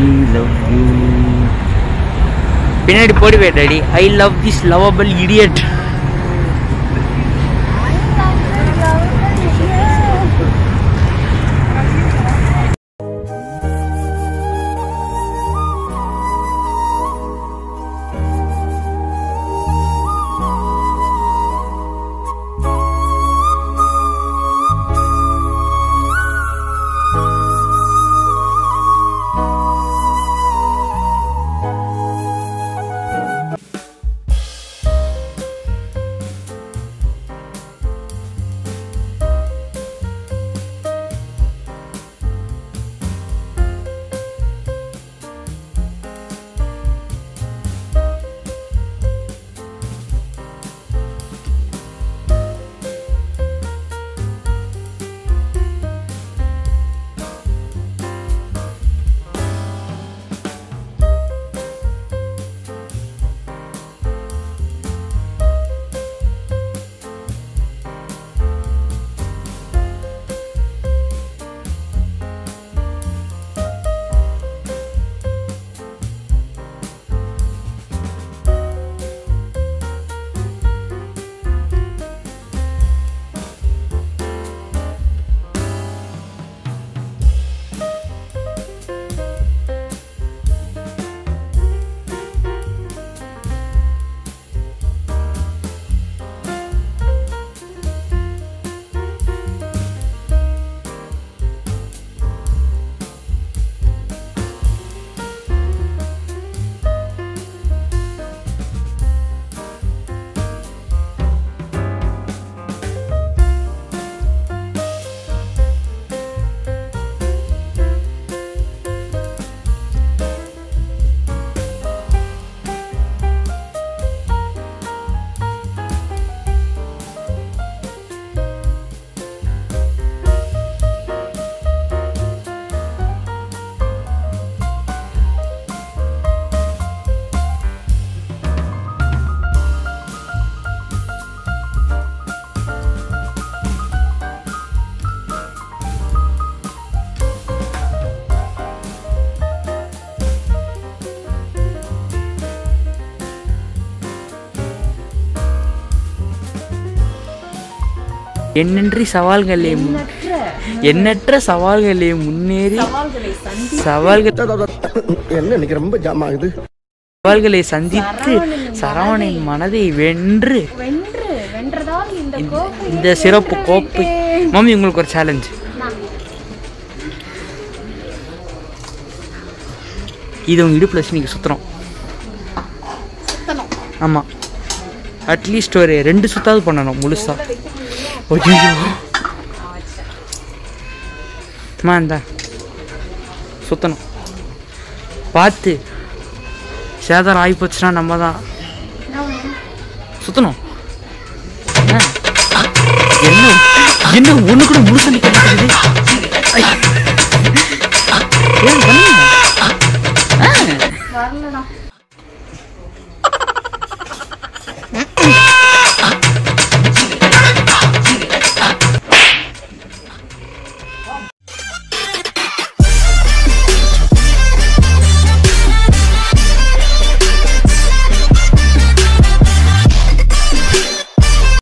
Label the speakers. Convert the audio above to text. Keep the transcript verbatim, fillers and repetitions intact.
Speaker 1: love you. பின்னாடி போடுவே daddy. I love this lovable idiot. எண்ணற்ற சவால்களே எண்ணற்ற சவால்களே முன்னேறி சவால்கள்
Speaker 2: என்ன எனக்கு ரொம்ப ஜாம் ஆகுது.
Speaker 1: சவால்களை சந்தித்து சரவணனின் மனதை வென்று இந்த சிறப்பு கோப்பை. மம்மி உங்களுக்கு ஒரு சேலஞ்ச். இது உங்க இடுப்புல வச்சு நீங்க சுத்துறோம். ஆமா, அட்லீஸ்ட் ஒரு ரெண்டு சுத்தாவது பண்ணணும் முழுசா. அம்மா இந்தா சுத்தணும். பார்த்து சேதாரம் ஆகி போச்சுன்னா நம்ம தான் சுத்தணும். என்ன என்ன ஒண்ணு கூட முழுசா நிக்கிறது? ஏன்